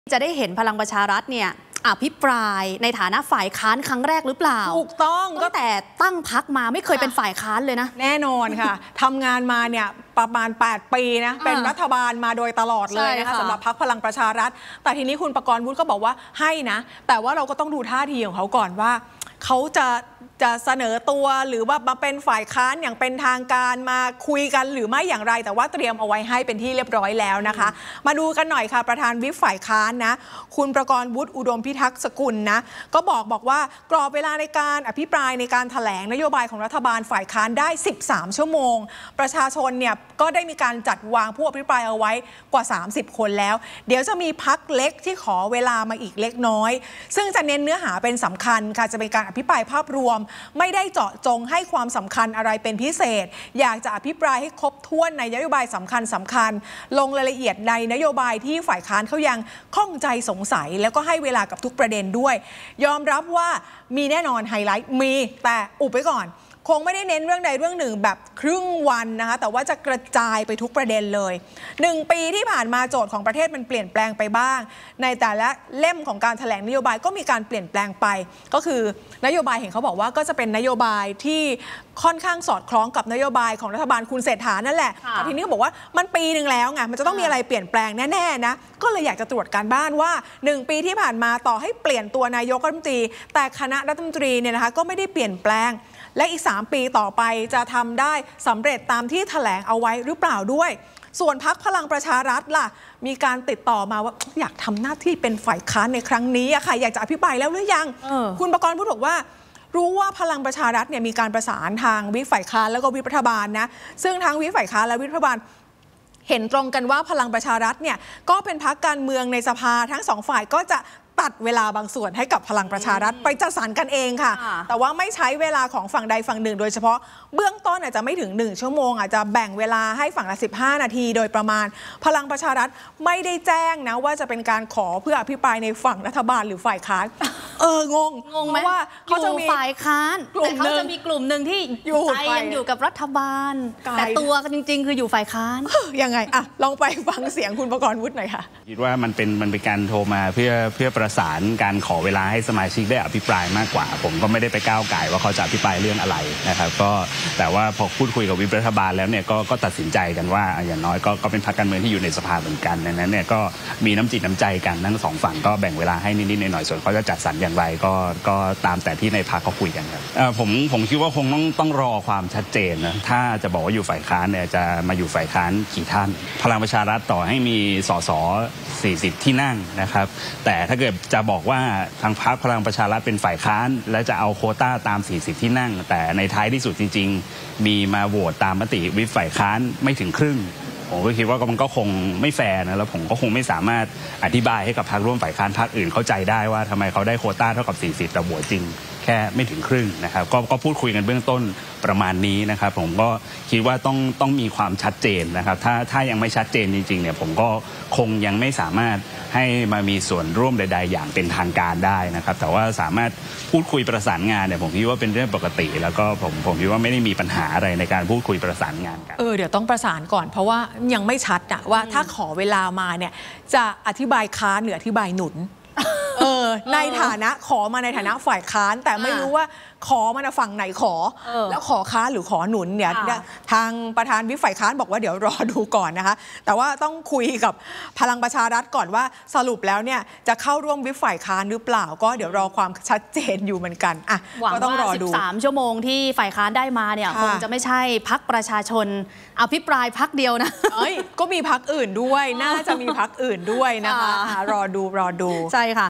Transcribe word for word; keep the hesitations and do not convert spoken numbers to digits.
จะได้เห็นพลังประชารัฐเนี่ยอภิปรายในฐานะฝ่ายค้านครั้งแรกหรือเปล่าถูกต้องก็แต่ตั้งพรรคมาไม่เคยเป็นฝ่ายค้านเลยนะแน่นอนค่ะ ทำงานมาเนี่ยประมาณแปดปีนะเป็นรัฐบาลมาโดยตลอดเลยนะคะสำหรับพรรคพลังประชารัฐแต่ทีนี้คุณประกรณ์วุฒิก็บอกว่าให้นะแต่ว่าเราก็ต้องดูท่าทีของเขาก่อนว่าเขาจะจะเสนอตัวหรือว่ามาเป็นฝ่ายค้านอย่างเป็นทางการมาคุยกันหรือไม่อย่างไรแต่ว่าเตรียมเอาไว้ให้เป็นที่เรียบร้อยแล้วนะคะมาดูกันหน่อยค่ะประธานวิปฝ่ายค้านนะคุณประกรณ์วุฒิอุดมพิทักษ์สกุลนะก็บอกบอกว่ากรอบเวลาในการอภิปรายในการแถลงนโยบายของรัฐบาลฝ่ายค้านได้สิบสามชั่วโมงประชาชนเนี่ยก็ได้มีการจัดวางผู้อภิปรายเอาไว้กว่าสามสิบคนแล้วเดี๋ยวจะมีพรรคเล็กที่ขอเวลามาอีกเล็กน้อยซึ่งจะเน้นเนื้อหาเป็นสำคัญค่ะจะเป็นการอภิปรายภาพรวมไม่ได้เจาะจงให้ความสำคัญอะไรเป็นพิเศษอยากจะอภิปรายให้ครบถ้วนในนโยบายสำคัญสำคัญลงรายละเอียดในนโยบายที่ฝ่ายค้านเขายังข้องใจสงสัยแล้วก็ให้เวลากับทุกประเด็นด้วยยอมรับว่ามีแน่นอนไฮไลท์มีแต่อุบไว้ก่อนคงไม่ได้เน้นเรื่องใดเรื่องหนึ่งแบบครึ่งวันนะคะแต่ว่าจะกระจายไปทุกประเด็นเลยหนึ่งปีที่ผ่านมาโจทย์ของประเทศมันเปลี่ยนแปลงไปบ้างในแต่ละเล่มของการแถลงนโยบายก็มีการเปลี่ยนแปลงไปก็คือนโยบายเห็นเขาบอกว่าก็จะเป็นนโยบายที่ค่อนข้างสอดคล้องกับนโยบายของรัฐบาลคุณเศรษฐานั่นแหละแต่ทีนี้ก็บอกว่ามันปีหนึ่งแล้วไงมันจะต้องมีอะไรเปลี่ยนแปลงแน่ๆนะก็เลยอยากจะตรวจการบ้านว่าหนึ่งปีที่ผ่านมาต่อให้เปลี่ยนตัวนายกรัฐมนตรีแต่คณะรัฐมนตรีเนี่ยนะคะก็ไม่ได้เปลี่ยนแปลงและอีกสามปีต่อไปจะทำได้สำเร็จตามที่แถลงเอาไว้หรือเปล่าด้วยส่วนพรรคพลังประชารัฐล่ะมีการติดต่อมาว่าอยากทำหน้าที่เป็นฝ่ายค้านในครั้งนี้อะค่ะอยากจะอภิปรายแล้วหรือยังคุณประกรณ์พูดบอกว่ารู้ว่าพลังประชารัฐเนี่ยมีการประสานทางวิปฝ่ายค้านแล้วก็วิปรัฐบาลนะซึ่งทั้งวิปฝ่ายค้านและวิปรัฐบาลเห็นตรงกันว่าพลังประชารัฐเนี่ยก็เป็นพรรคการเมืองในสภาทั้งสองฝ่ายก็จะตัดเวลาบางส่วนให้กับพลังประชารัฐไปจัดสรรกันเองค่ะแต่ว่าไม่ใช้เวลาของฝั่งใดฝั่งหนึ่งโดยเฉพาะเบื้องต้นอาจจะไม่ถึงหนึ่งชั่วโมงอาจจะแบ่งเวลาให้ฝั่งละสิบห้านาทีโดยประมาณพลังประชารัฐไม่ได้แจ้งนะว่าจะเป็นการขอเพื่ออภิปรายในฝั่งรัฐบาลหรือฝ่ายค้านเอองงงงไหมว่าเขาจะมีฝ่ายค้านแต่เขาจะมีกลุ่มหนึ่งที่ใจยังอยู่กับรัฐบาลแต่ตัวกันจริงๆคืออยู่ฝ่ายค้านยังไงอะลองไปฟังเสียงคุณประกรณ์วุฒิหน่อยค่ะคิดว่ามันเป็นมันเป็นการโทรมาเพื่อเพื่อประสานการขอเวลาให้สมาชิกได้อภิปรายมากกว่าผมก็ไม่ได้ไปก้าวไก่ว่าเขาจะอภิปรายเรื่องอะไรนะครับก็แต่ว่าพอพูดคุยกับวิปรัฐบาลแล้วเนี่ยก็ก็ตัดสินใจกันว่าอย่างน้อยก็ก็เป็นพรรคการเมืองที่อยู่ในสภาเหมือนกันดังนั้นเนี่ยก็มีน้ำจิตน้ำใจกันทั้งสองฝั่งก็แบ่งเวลาให้นิดๆหน่อยๆส่วนเขาจะจัดสรรอย่างไรก็ก็ตามแต่ที่ในพรรคเขาคุยกันครับผมผมคิดว่าคงต้องต้องรอความชัดเจนนะถ้าจะบอกว่าอยู่ฝ่ายค้านเนี่ยจะมาอยู่ฝ่ายค้านกี่ท่านพลังประชารัฐต่อให้มีสสสี่สิบที่นั่งนะครับแต่ถ้าเกิดจะบอกว่าทางพรรคพลังประชารัฐเป็นฝ่ายค้านและจะเอาโควต้าตามสี่สิบที่นั่งแต่ในท้ายที่สุดจริงๆมีมาโหวตตามมติวิปฝ่ายค้านไม่ถึงครึ่งผมก็คิดว่ามันก็คงไม่แฟร์นะแล้วผมก็คงไม่สามารถอธิบายให้กับพรรคร่วมฝ่ายค้านพรรคอื่นเข้าใจได้ว่าทำไมเขาได้โควต้าเท่ากับสี่สิบแต่โหวตจริงแค่ไม่ถึงครึ่งนะครับก็ก็พูดคุยกันเบื้องต้นประมาณนี้นะครับผมก็คิดว่าต้องต้องมีความชัดเจนนะครับถ้าถ้ายังไม่ชัดเจนจริงๆเนี่ยผมก็คงยังไม่สามารถให้มามีส่วนร่วมใดๆอย่างเป็นทางการได้นะครับแต่ว่าสามารถพูดคุยประสานงานเนี่ยผมคิดว่าเป็นเรื่องปกติแล้วก็ผมผมคิดว่าไม่ได้มีปัญหาอะไรในการพูดคุยประสานงานกันเออเดี๋ยวต้องประสานก่อนเพราะว่ายังไม่ชัดอะว่าถ้าขอเวลามาเนี่ยจะอธิบายค้านหรืออธิบายหนุนเออในฐานะขอมาในฐานะฝ่ายค้านแต่ไม่รู้ว่าขอมาฝั่งไหนขอแล้วขอค้านหรือขอหนุนเนี่ยทางประธานวิปฝ่ายค้านบอกว่าเดี๋ยวรอดูก่อนนะคะแต่ว่าต้องคุยกับพลังประชารัฐก่อนว่าสรุปแล้วเนี่ยจะเข้าร่วมวิปฝ่ายค้านหรือเปล่าก็เดี๋ยวรอความชัดเจนอยู่เหมือนกันอ่ะก็ต้องรอดูสิบสามชั่วโมงที่ฝ่ายค้านได้มาเนี่ยคงจะไม่ใช่พรรคประชาชนอภิปรายพรรคเดียวนะเอ้ยก็มีพรรคอื่นด้วยน่าจะมีพรรคอื่นด้วยนะคะรอดูรอดูใช่ค่ะ